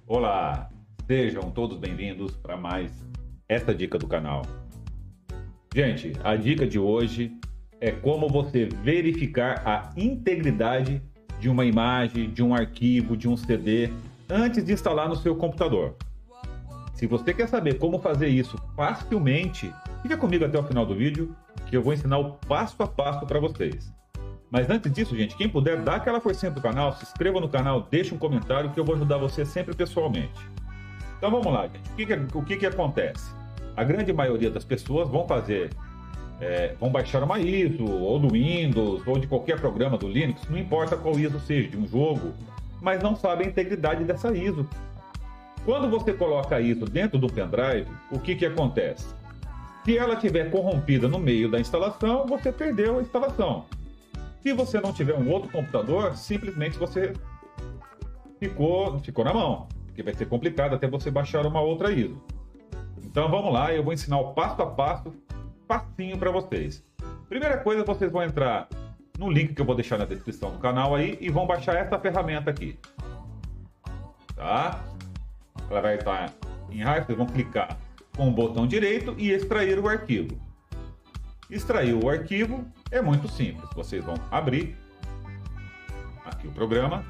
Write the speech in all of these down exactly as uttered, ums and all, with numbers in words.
Olá, sejam todos bem-vindos para mais essa dica do canal. Gente, a dica de hoje é como você verificar a integridade de uma imagem, de um arquivo, de um C D antes de instalar no seu computador. Se você quer saber como fazer isso facilmente, fica comigo até o final do vídeo que eu vou ensinar o passo a passo para vocês. Mas antes disso, gente, quem puder, dá aquela forcinha pro canal, se inscreva no canal, deixa um comentário que eu vou ajudar você sempre pessoalmente. Então vamos lá, gente. O que, que, o que, que acontece? A grande maioria das pessoas vão fazer, é, vão baixar uma I S O, ou do Windows, ou de qualquer programa do Linux, não importa qual I S O seja, de um jogo, mas não sabe a integridade dessa I S O. Quando você coloca a I S O dentro do pendrive, o que, que acontece? Se ela estiver corrompida no meio da instalação, você perdeu a instalação. Se você não tiver um outro computador, simplesmente você ficou, ficou na mão, porque vai ser complicado até você baixar uma outra I S O. Então vamos lá, eu vou ensinar o passo a passo, facinho para vocês. Primeira coisa, vocês vão entrar no link que eu vou deixar na descrição do canal aí e vão baixar essa ferramenta aqui. Tá? Ela vai estar em raio, vocês vão clicar com o botão direito e extrair o arquivo. Extrair o arquivo é muito simples. Vocês vão abrir aqui o programa,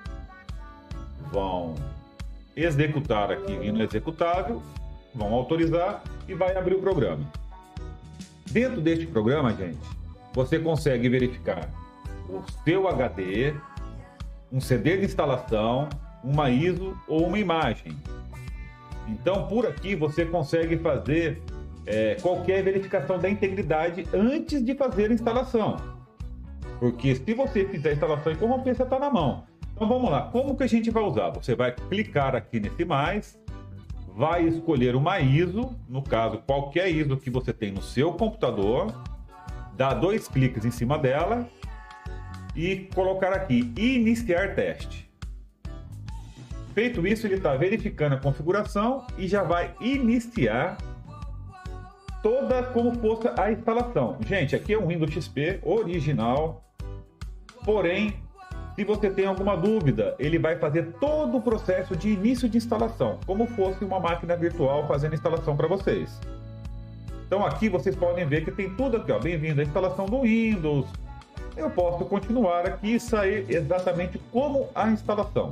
vão executar aqui no executável, vão autorizar e vai abrir o programa. Dentro deste programa, gente, você consegue verificar o seu H D, um C D de instalação, uma I S O ou uma imagem. Então, por aqui você consegue fazer É, qualquer verificação da integridade antes de fazer a instalação. Porque se você fizer a instalação e corromper, você está na mão. Então vamos lá, como que a gente vai usar? Você vai clicar aqui nesse mais, vai escolher uma I S O, no caso qualquer I S O que você tem no seu computador, dá dois cliques em cima dela e colocar aqui, iniciar teste. Feito isso, ele está verificando a configuração e já vai iniciar toda como fosse a instalação. Gente, aqui é um Windows X P original, porém, se você tem alguma dúvida, ele vai fazer todo o processo de início de instalação, como fosse uma máquina virtual fazendo instalação para vocês. Então aqui vocês podem ver que tem tudo aqui, ó, bem-vindo à instalação do Windows. Eu posso continuar aqui e sair exatamente como a instalação.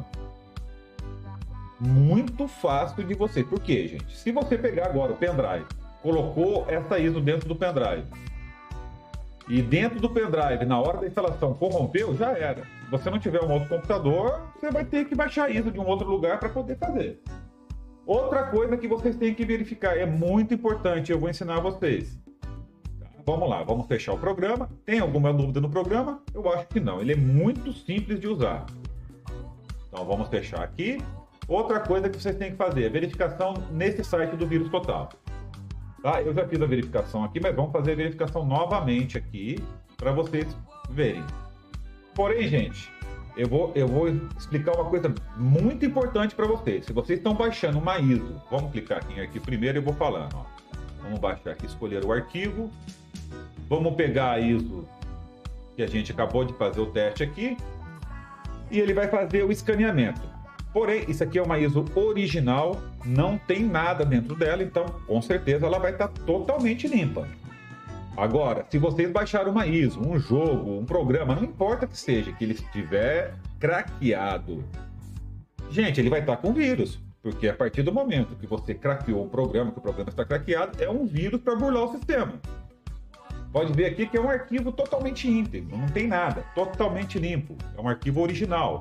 Muito fácil de você. Por quê, gente? Se você pegar agora o pendrive, colocou essa I S O dentro do pendrive e dentro do pendrive, na hora da instalação, corrompeu, já era. Se você não tiver um outro computador, você vai ter que baixar a I S O de um outro lugar para poder fazer. Outra coisa que vocês têm que verificar, é muito importante, eu vou ensinar a vocês. Vamos lá, vamos fechar o programa. Tem alguma dúvida no programa? Eu acho que não, ele é muito simples de usar. Então vamos fechar aqui. Outra coisa que vocês têm que fazer é verificação nesse site do Vírus Total. Tá? Eu já fiz a verificação aqui, mas vamos fazer a verificação novamente aqui para vocês verem. Porém, gente, eu vou, eu vou explicar uma coisa muito importante para vocês. Se vocês estão baixando uma I S O, vamos clicar aqui em arquivo primeiro e eu vou falando. Ó. Vamos baixar aqui, escolher o arquivo. Vamos pegar a I S O que a gente acabou de fazer o teste aqui e ele vai fazer o escaneamento. Porém, isso aqui é uma I S O original, não tem nada dentro dela, então com certeza ela vai estar totalmente limpa. Agora, se vocês baixarem uma I S O, um jogo, um programa, não importa que seja, que ele estiver craqueado, gente, ele vai estar com vírus, porque a partir do momento que você craqueou o programa, que o programa está craqueado, é um vírus para burlar o sistema. Pode ver aqui que é um arquivo totalmente íntegro, não tem nada, totalmente limpo, é um arquivo original.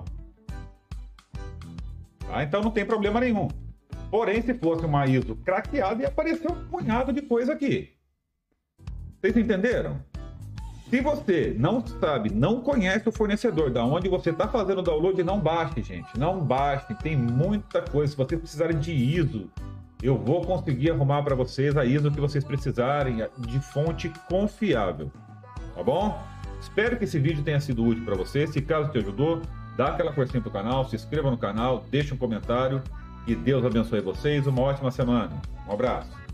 Ah, então não tem problema nenhum. Porém, se fosse uma I S O craqueada, ia aparecer um punhado de coisa aqui. Vocês entenderam? Se você não sabe, não conhece o fornecedor da onde você está fazendo o download, não baixe, gente. Não baixe, tem muita coisa. Se vocês precisarem de I S O, eu vou conseguir arrumar para vocês a I S O que vocês precisarem, de fonte confiável. Tá bom? Espero que esse vídeo tenha sido útil para você. Se caso te ajudou, dá aquela forcinha pro canal, se inscreva no canal, deixe um comentário e Deus abençoe vocês. Uma ótima semana. Um abraço.